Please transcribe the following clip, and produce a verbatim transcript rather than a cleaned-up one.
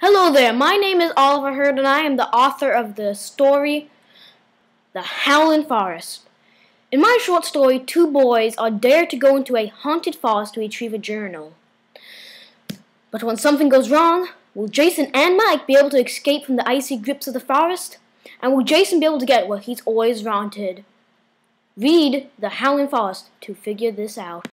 Hello there, my name is Oliver Hurd and I am the author of the story, The Howling Forest. In my short story, two boys are dared to go into a haunted forest to retrieve a journal. But when something goes wrong, will Jason and Mike be able to escape from the icy grips of the forest? And will Jason be able to get what he's always wanted? Read The Howling Forest to figure this out.